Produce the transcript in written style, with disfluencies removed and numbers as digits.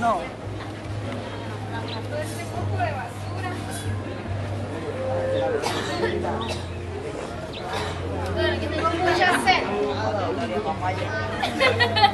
No. Todo este poco de basura. Que tengo mucha sed.